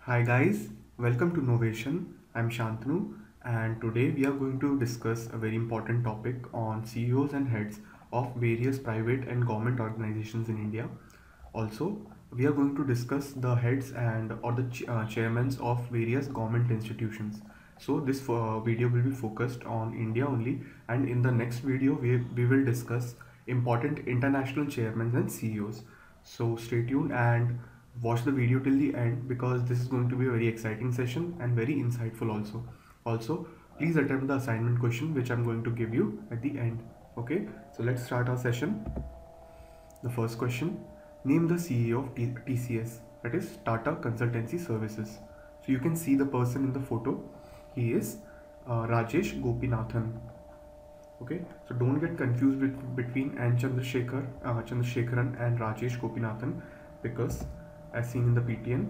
Hi guys, welcome to Novation. I'm Shantanu and today we are going to discuss a very important topic on CEOs and heads of various private and government organizations in India. Also, we are going to discuss the heads and or the chairmen of various government institutions. So this video will be focused on India only, and in the next video we will discuss important international chairmen and CEOs. So stay tuned and watch the video till the end because this is going to be a very exciting session and very insightful also. Also, please attempt the assignment question which I'm going to give you at the end. Okay, so let's start our session. The first question: name the CEO of TCS, that is Tata Consultancy Services. So you can see the person in the photo. He is Rajesh Gopinathan. Okay, so don't get confused between N. Chandrasekaran and Rajesh Gopinathan, because as seen in the PTN,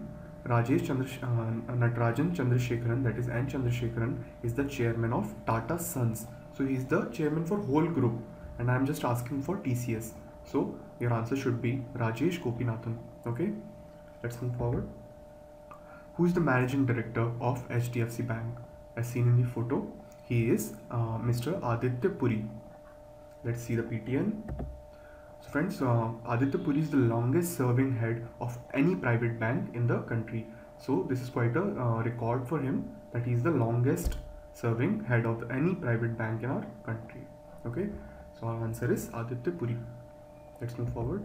Natarajan Chandrasekaran, that is N. Chandrasekaran, is the chairman of Tata Sons. So he is the chairman for whole group, and I am just asking for TCS. So your answer should be Rajesh Gopinathan. Okay, let's move forward. Who is the managing director of HDFC Bank? As seen in the photo, he is Mr. Aditya Puri. Let's see the PTN. So friends, Aditya Puri is the longest serving head of any private bank in the country. So this is quite a record for him, that he is the longest serving head of any private bank in our country. Okay, so our answer is Aditya Puri. Let's move forward.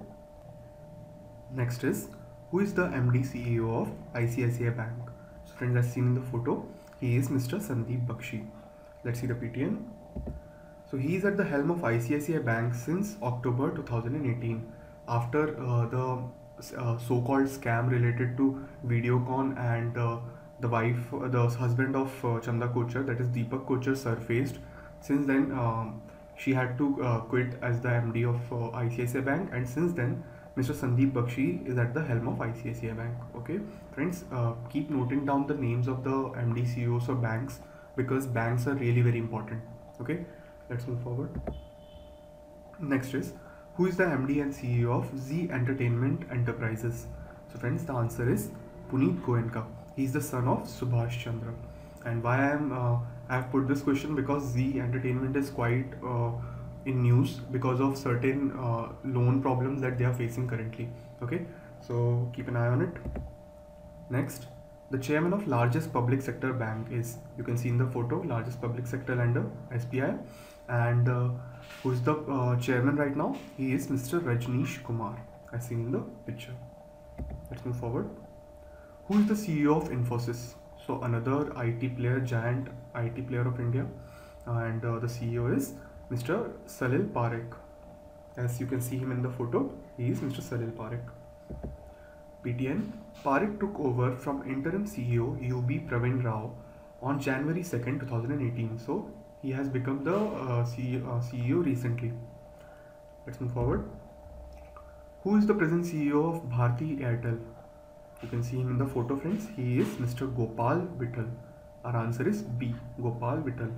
Next is, who is the MD CEO of ICICI Bank? So friends, as seen in the photo, he is Mr. Sandeep Bakshi. Let's see the PTN. So he is at the helm of ICICI Bank since October 2018, after the so-called scam related to Videocon and the husband of Chanda Kochar, that is Deepak Kochar, surfaced. Since then, she had to quit as the MD of ICICI Bank, and since then Mr. Sandeep Bakshi is at the helm of ICICI Bank. Okay, friends, keep noting down the names of the MD CEOs of banks, because banks are really very important. Okay, let's move forward. Next is, who is the MD and CEO of Z Entertainment Enterprises? So friends, the answer is Puneet Goenka. He is the son of Subhash Chandra. And why I have put this question, because Z Entertainment is quite in news because of certain loan problems that they are facing currently. Okay, so keep an eye on it. Next, the chairman of largest public sector bank is, you can see in the photo, largest public sector lender, SBI. And who is the chairman right now? He is Mr. Rajneesh Kumar, as seen in the picture. Let's move forward. Who is the CEO of Infosys? So another IT player, giant IT player of India, and the CEO is Mr. Salil Parekh. As you can see him in the photo, he is Mr. Salil Parekh. PTN: Parekh took over from interim CEO UB Pravin Rao on January 2nd, 2018. So he has become the CEO recently. Let's move forward. Who is the present CEO of Bharti Airtel? You can see him in the photo, friends. He is Mr. Gopal Vittal. Our answer is B, Gopal Vittal.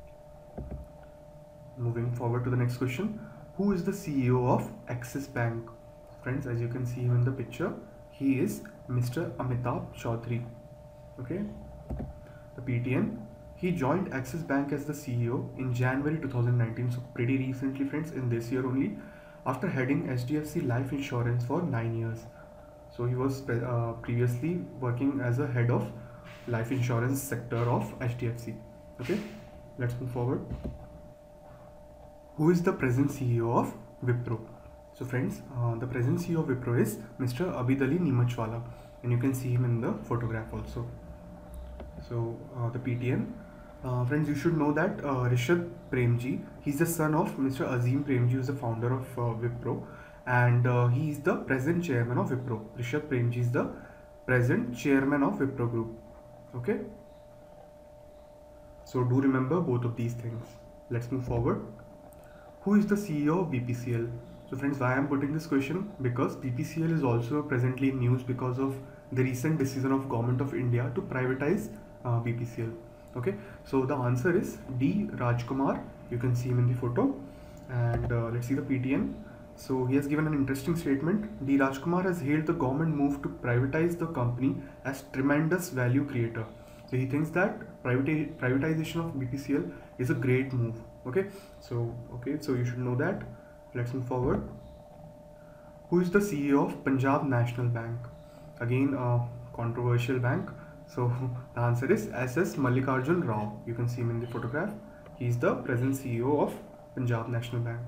Moving forward to the next question. Who is the CEO of Axis Bank? Friends, as you can see him in the picture, he is Mr. Amitabh Chaudhary. Okay. The PTN: he joined Axis Bank as the CEO in January 2019. So pretty recently, friends, in this year only, after heading HDFC Life Insurance for 9 years. So he was previously working as a head of life insurance sector of HDFC. Okay, let's move forward. Who is the present CEO of Wipro? So friends, the present CEO of Wipro is Mr. Abidali Nimachwala, and you can see him in the photograph also. So the PTN, friends, you should know that Rishabh Premji, he's the son of Mr. Azim Premji, who is the founder of Wipro, and he is the present chairman of Wipro. Rishabh Premji is the present chairman of Wipro Group. Okay, so do remember both of these things. Let's move forward. Who is the CEO of BPCL? So friends, why I am putting this question? Because BPCL is also presently in news because of the recent decision of Government of India to privatize BPCL. Okay, so the answer is D, Rajkumar. You can see him in the photo. And let's see the PTN. So he has given an interesting statement. D. Rajkumar has hailed the government move to privatize the company as tremendous value creator. So he thinks that privatization of BPCL is a great move. Okay, so you should know that. Let's move forward. Who is the CEO of Punjab National Bank? Again, a controversial bank. So the answer is SS Mallikarjun Rao. You can see him in the photograph. He is the present CEO of Punjab National Bank.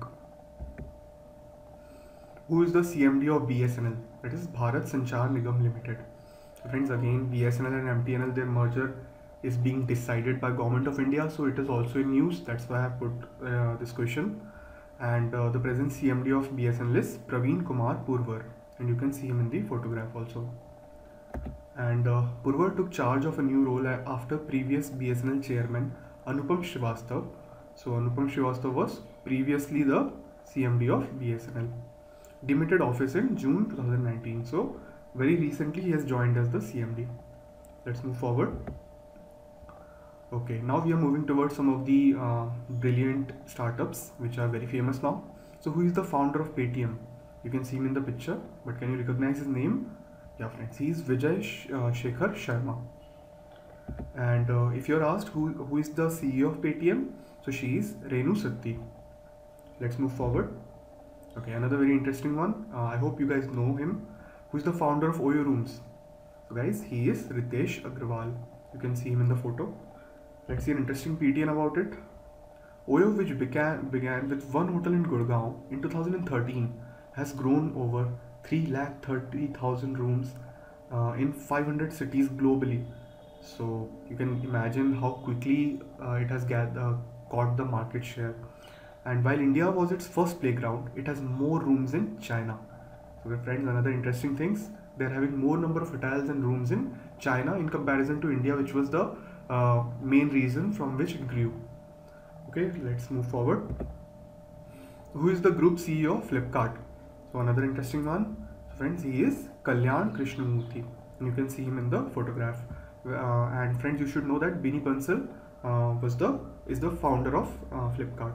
Who is the CMD of BSNL? That is Bharat Sanchar Nigam Limited. So friends, again, BSNL and MTNL, their merger is being decided by Government of India, so it is also in news. That's why I have put this question. And the present CMD of BSNL is Praveen Kumar Purwar, and you can see him in the photograph also. And Purwar took charge of a new role after previous BSNL chairman Anupam Srivastav. So Anupam Srivastav was previously the CMD of BSNL. Demitted office in June 2019. So very recently he has joined as the CMD. Let's move forward. Okay, now we are moving towards some of the brilliant startups which are very famous now. So who is the founder of Paytm? You can see him in the picture, but can you recognize his name? Yeah friends, he is Vijay Shekhar Sharma. And if you're asked who is the CEO of Paytm, so she is Renu Satti. Let's move forward. Okay, another very interesting one. I hope you guys know him. Who is the founder of Oyo Rooms? So guys, he is Ritesh Agrawal. You can see him in the photo. Let's see an interesting PTN about it. Oyo, which began with one hotel in Gurgaon in 2013, has grown over 330,000 rooms in 500 cities globally. So you can imagine how quickly it has caught the market share. And while India was its first playground, it has more rooms in China. So friends, another interesting things, they're having more number of hotels and rooms in China in comparison to India, which was the main reason from which it grew. Okay, let's move forward. Who is the group CEO of Flipkart? So another interesting one. So friends, he is Kalyan Krishnamurthy. And you can see him in the photograph. And friends, you should know that Bini Bansal is the founder of Flipkart.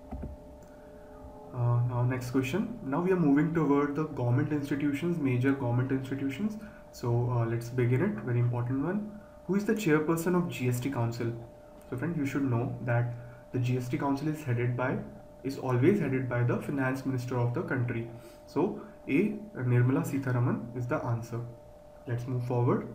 Now next question. Now we are moving toward the government institutions, major government institutions. So let's begin it. Very important one. Who is the chairperson of GST Council? So friends, you should know that the GST Council is always headed by the finance minister of the country. So A. Nirmala Sitharaman is the answer. Let's move forward.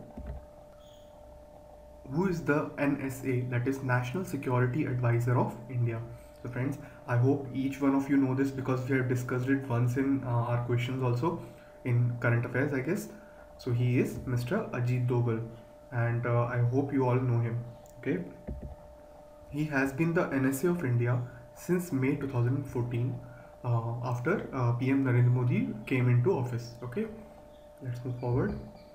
Who is the NSA, that is National Security Advisor of India? So friends, I hope each one of you know this because we have discussed it once in our questions also in current affairs, I guess. So he is Mr. Ajit Doval, and I hope you all know him. Okay, he has been the NSA of India since May 2014 after PM Narendra Modi came into office. Okay, let's move forward.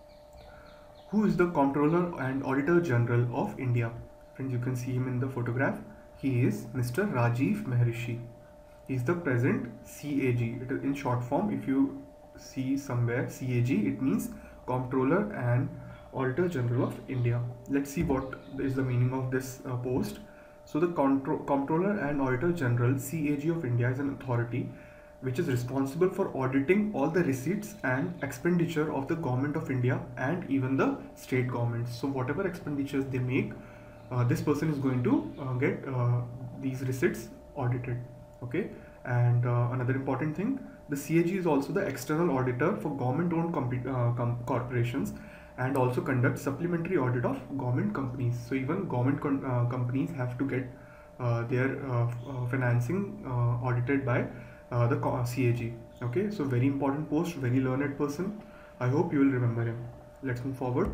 Who is the Comptroller and Auditor General of India? Friends, you can see him in the photograph. He is Mr. Rajiv Maharishi. He is the present CAG. It is in short form. If you see somewhere CAG, it means Comptroller and Auditor General of India. Let's see what is the meaning of this post. So the Comptroller and Auditor General CAG of India is an authority which is responsible for auditing all the receipts and expenditure of the Government of India and even the state governments. So whatever expenditures they make, this person is going to get these receipts audited. Okay, and another important thing, the CAG is also the external auditor for government-owned corporations and also conducts supplementary audit of government companies. So even government companies have to get their financing audited by the CAG. Okay, so very important post, very learned person. I hope you will remember him. Let's move forward.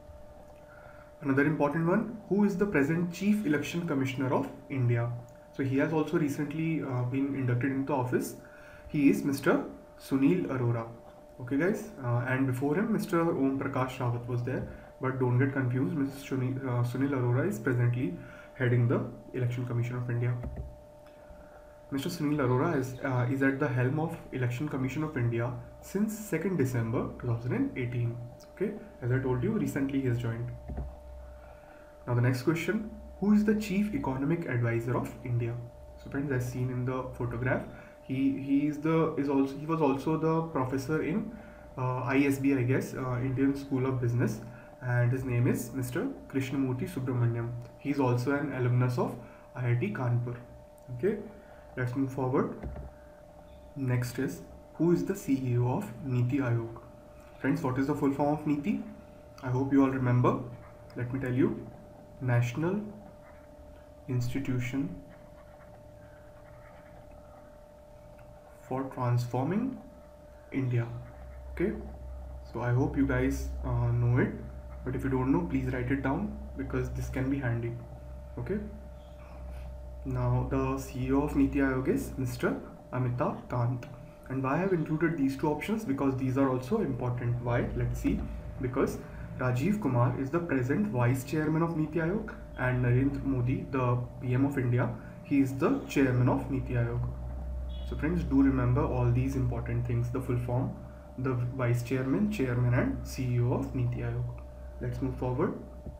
Another important one, who is the present Chief Election Commissioner of India? So he has also recently been inducted into office. He is Mr. Sunil Arora. Okay guys, and before him Mr. Om Prakash Rawat was there, but don't get confused. Mr. Sunil Arora is presently heading the Election Commission of India. Mr. Sunil Arora is at the helm of Election Commission of India since 2nd December 2018. Okay, as I told you, recently he has joined. Now the next question, who is the Chief Economic Advisor of India? So friends, as seen in the photograph, He was also the professor in ISB, I guess, Indian School of Business, and his name is Mr. Krishnamurti Subramaniam. He's also an alumnus of IIT Kanpur. Okay, let's move forward. Next is, who is the CEO of Niti Aayog? Friends, what is the full form of Niti? I hope you all remember. Let me tell you. National Institution for Transforming India. Okay, so I hope you guys know it, but if you don't know, please write it down because this can be handy. Okay, now the CEO of Niti Aayog is Mr. Amitabh Kant. And why I have included these two options? Because these are also important. Why? Let's see. Because Rajiv Kumar is the present vice chairman of Niti Aayog, and Narendra Modi, the PM of India, he is the chairman of Niti Aayog. So friends, do remember all these important things: the full form, the vice chairman, chairman, and CEO of Niti Aayog. Let's move forward.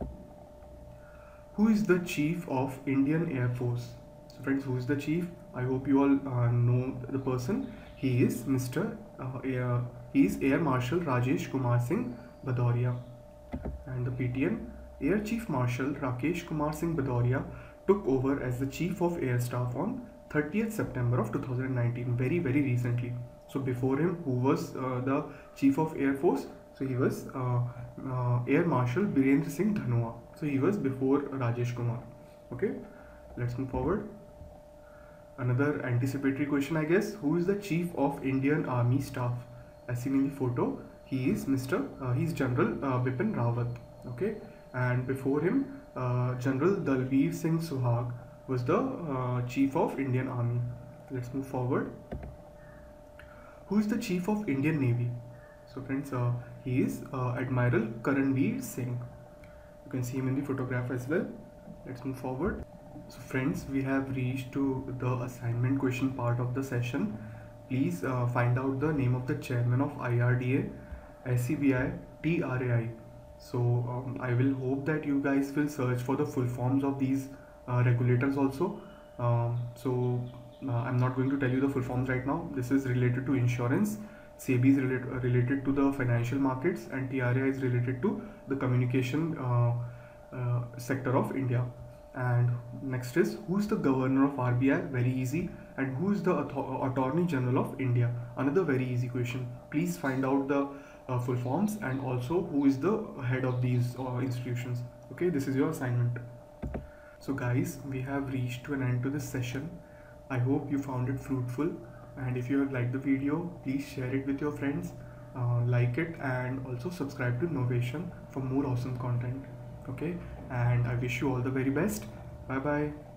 Who is the chief of Indian Air Force? So friends, who is the chief? I hope you all know the person. He is he is Air Marshal Rajesh Kumar Singh Bhadauria. And the PTN, Air Chief Marshal Rakesh Kumar Singh Bhadauria took over as the Chief of Air Staff on 30th September of 2019, very recently. So before him, who was the Chief of Air Force? So he was Air Marshal Birendra Singh Dhanoa. So he was before Rajesh Kumar. Okay, let's move forward. Another anticipatory question, I guess. Who is the Chief of Indian Army Staff? As seen in the photo, he is he's General Bipin Rawat. Okay, and before him, General Dalbir Singh Suhag was the Chief of Indian Army. Let's move forward. Who is the Chief of Indian Navy? So friends, he is Admiral Karanveer Singh. You can see him in the photograph as well. Let's move forward. So friends, we have reached to the assignment question part of the session. Please find out the name of the chairman of IRDA, SCBI, TRAI. So I will hope that you guys will search for the full forms of these regulators also. I'm not going to tell you the full forms right now. This is related to insurance. SEBI is related to the financial markets, and TRAI is related to the communication sector of India. And next is, who is the governor of RBI? Very easy. And who is the Attorney General of India? Another very easy question. Please find out the full forms, and also who is the head of these institutions. Okay, this is your assignment. So guys, we have reached to an end to this session. I hope you found it fruitful, and if you have liked the video, please share it with your friends, like it, and also subscribe to Novation for more awesome content. Okay, and I wish you all the very best. Bye bye.